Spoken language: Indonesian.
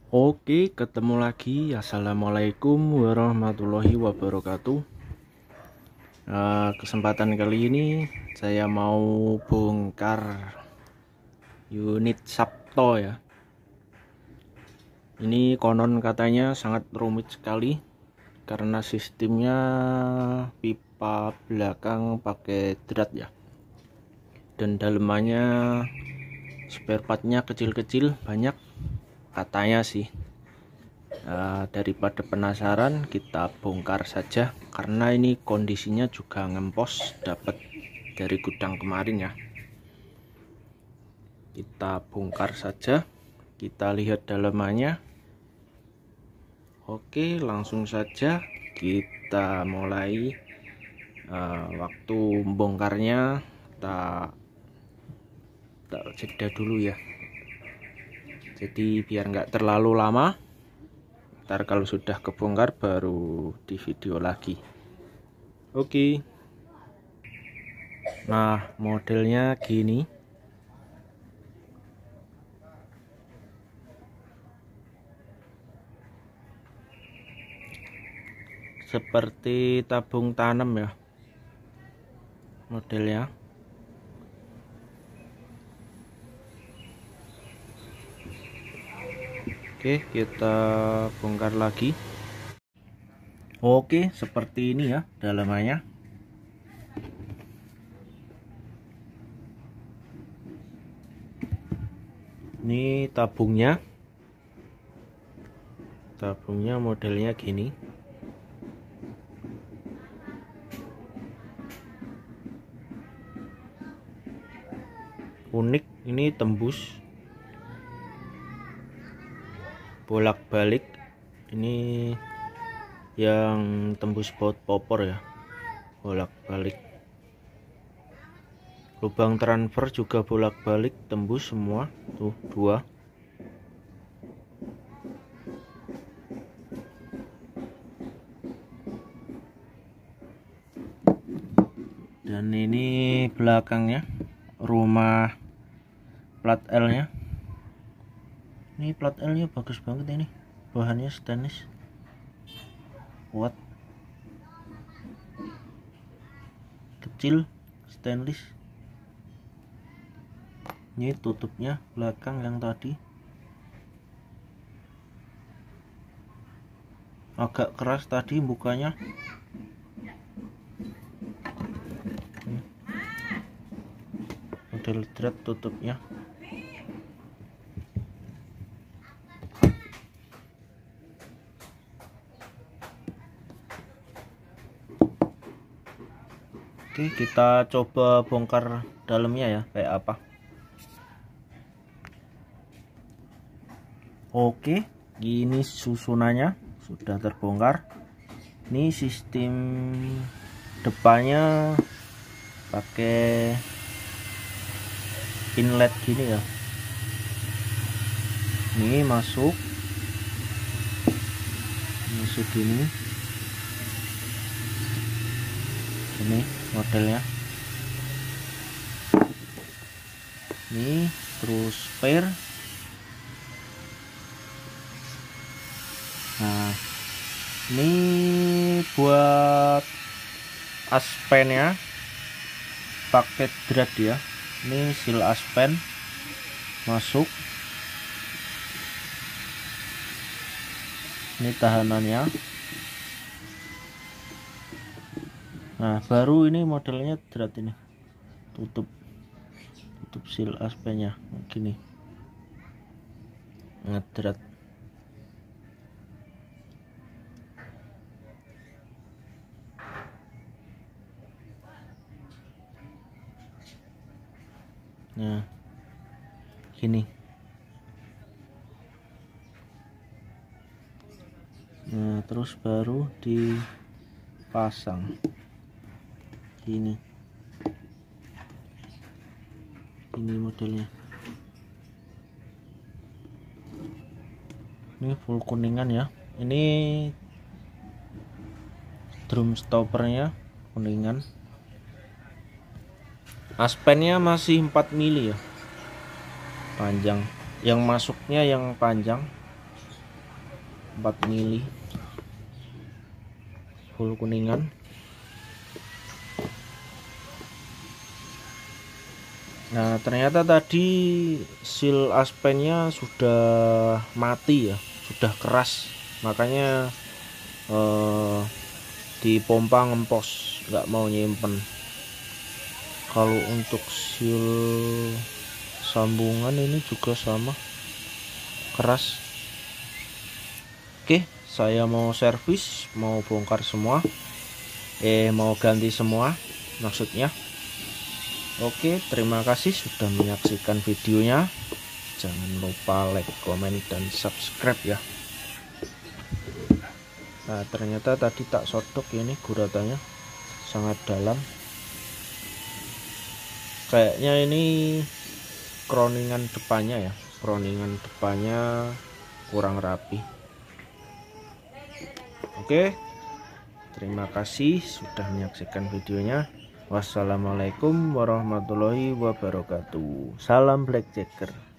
Oke, ketemu lagi. Assalamualaikum warahmatullahi wabarakatuh. Kesempatan kali ini saya mau bongkar unit Sabto ya. Ini konon katanya sangat rumit sekali karena sistemnya pipa belakang pakai drat ya. Dan dalemannya spare partnya kecil-kecil banyak katanya sih. Daripada penasaran, kita bongkar saja karena ini kondisinya juga ngempos, dapat dari gudang kemarin ya. Kita bongkar saja, kita lihat dalamannya. Oke, langsung saja kita mulai. Waktu bongkarnya tak jeda dulu ya, jadi biar nggak terlalu lama. Ntar kalau sudah kebongkar baru di video lagi. Oke. Nah, modelnya gini. Seperti tabung tanam ya modelnya. Oke, kita bongkar lagi. Oke, seperti ini ya dalamannya. Ini tabungnya. Tabungnya modelnya gini. Unik, ini tembus bolak-balik. Ini yang tembus baut popor ya, bolak-balik. Lubang transfer juga bolak-balik tembus semua tuh, dua. Dan ini belakangnya rumah plat L nya. Ini plat L nya bagus banget, ini bahannya stainless kuat, kecil, stainless. Ini tutupnya belakang yang tadi agak keras tadi bukanya. Model drat tutupnya. Oke, kita coba bongkar dalamnya ya kayak apa. Oke, gini susunannya sudah terbongkar. Ini sistem depannya pakai inlet gini ya. Ini masuk gini. Ini modelnya. Ini terus spare. Nah, ini buat aspennya pakai drat ya. Ini seal aspen masuk. Ini tahanannya. Nah, baru ini modelnya drat ini. Tutup seal aspennya gini. Ngedrat. Nah, gini. Nah, terus baru dipasang gini. Ini modelnya. Ini full kuningan ya. Ini drum stoppernya kuningan. Aspennya masih 4 mili ya panjang, yang masuknya yang panjang. 4 mili full kuningan. Nah, ternyata tadi seal aspennya sudah mati ya, sudah keras, makanya dipompa ngempos, nggak mau nyimpen. Kalau untuk seal sambungan ini juga sama, keras. Oke, saya mau servis, mau bongkar semua, mau ganti semua maksudnya. Oke, terima kasih sudah menyaksikan videonya. Jangan lupa like, komen, dan subscribe ya. Nah, ternyata tadi tak sodok ini guratannya sangat dalam. Kayaknya ini kroningan depannya ya, kroningan depannya kurang rapi. Oke, terima kasih sudah menyaksikan videonya. Wassalamualaikum warahmatullahi wabarakatuh. Salam Black Jacker.